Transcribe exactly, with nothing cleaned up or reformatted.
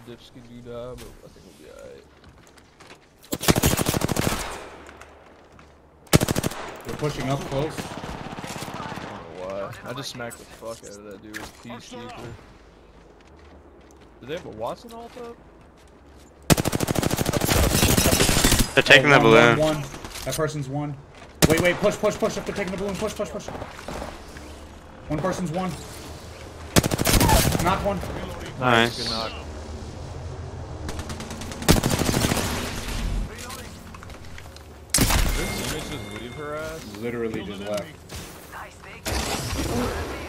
dips can do die, but I think we'll be alright. They're pushing up close. I don't know why. I just smacked the fuck out of that dude with Peacekeeper. Do they have a Watson ult up? They're taking oh, the one, balloon. One, one. That person's one. Wait, wait, push, push, push. If they're taking the balloon, push, push, push. One person's one. Knock one. Nice. Good knock. Did this image just leave her ass? Literally just left.